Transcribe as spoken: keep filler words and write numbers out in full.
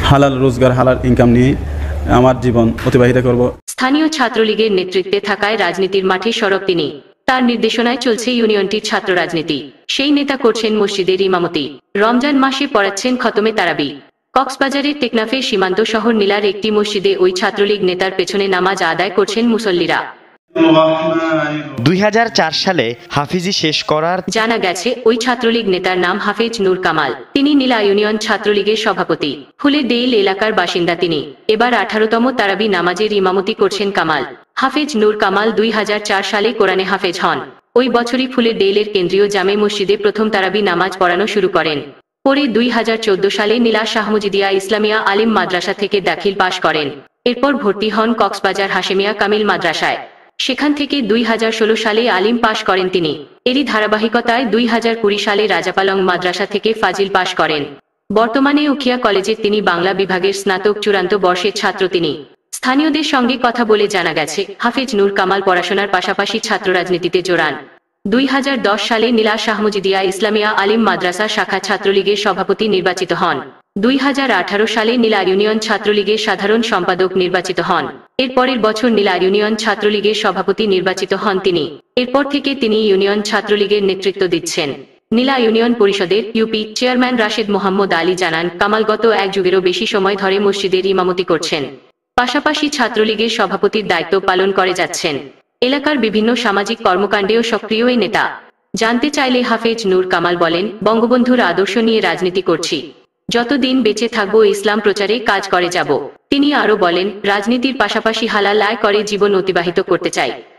হালাল রোজগার হালাল ইনকাম নিয়ে আমার জীবন অতিবাহিত করব। স্থানীয় ছাত্রলীগের নেতৃত্বে থাকায় রাজনীতির মাঠে সরব তিনি। তার নির্দেশনায় চলছে ইউনিয়নটির ছাত্র রাজনীতি। সেই নেতা করছেন মসজিদের ইমামতি, রমজান মাসে পড়াচ্ছেন খতমে তারাবি। কক্সবাজারের টেকনাফের সীমান্ত শহর নীলার একটি মসজিদে ওই ছাত্রলীগ নেতার পেছনে নামাজ আদায় করছেন মুসল্লিরা। দুই হাজার চার সালে হাফিজি শেষ করার জানা গেছে, ওই ছাত্রলীগ নেতার নাম হাফেজ নূর কামাল। তিনি নীলা ইউনিয়ন ছাত্রলীগের সভাপতি। ফুলে দেইল এলাকার বাসিন্দা তিনি। এবার আঠারোতম তারাবি নামাজের ইমামতি করছেন কামাল। হাফেজ নূর কামাল দুই হাজার চার সালে কোরআনে হাফেজ হন। ওই বছরই ফুলের দেইলের কেন্দ্রীয় জামে মসজিদে প্রথম তারাবি নামাজ পড়ানো শুরু করেন। পরে দুই হাজার চোদ্দ সালে নীলা শাহমুজিদিয়া ইসলামিয়া আলিম মাদ্রাসা থেকে দাখিল পাশ করেন। এরপর ভর্তি হন কক্সবাজার হাশেমিয়া কামিল মাদ্রাসায়। সেখান থেকে দুই হাজার ষোলো সালে আলিম পাশ করেন তিনি। এরই ধারাবাহিকতায় দুই হাজার কুড়ি সালে রাজাপালং মাদ্রাসা থেকে ফাজিল পাশ করেন। বর্তমানে উখিয়া কলেজের তিনি বাংলা বিভাগের স্নাতক চূড়ান্ত বর্ষের ছাত্র তিনি। স্থানীয়দের সঙ্গে কথা বলে জানা গেছে, হাফেজ নূর কামাল পড়াশোনার পাশাপাশি ছাত্র রাজনীতিতে জড়ান। দুই হাজার দশ সালে নীলা শাহমুজিদিয়া ইসলামিয়া আলিম মাদ্রাসা শাখা ছাত্রলীগের সভাপতি নির্বাচিত হন। দুই হাজার আঠারো সালে নীলা ইউনিয়ন ছাত্রলীগের সাধারণ সম্পাদক নির্বাচিত হন। এর পরের বছর নীলা ইউনিয়ন ছাত্রলীগের সভাপতি নির্বাচিত হন তিনি। এরপর থেকে তিনি ইউনিয়ন ছাত্রলীগের নেতৃত্ব দিচ্ছেন। নীলা ইউনিয়ন পরিষদের ইউপি চেয়ারম্যান রাশেদ মোহাম্মদ আলী জানান, কামাল গত এক যুগেরও বেশি সময় ধরে মসজিদের ইমামতি করছেন। পাশাপাশি ছাত্রলীগের সভাপতির দায়িত্ব পালন করে যাচ্ছেন। এলাকার বিভিন্ন সামাজিক কর্মকাণ্ডেও সক্রিয় এই নেতা। জানতে চাইলে হাফেজ নূর কামাল বলেন, বঙ্গবন্ধুর আদর্শ নিয়ে রাজনীতি করছি। যতদিন বেঁচে থাকবো ইসলাম প্রচারে কাজ করে যাব। তিনি আরো বলেন, রাজনীতির পাশাপাশি হালাল আয় করে জীবন অতিবাহিত করতে চাই।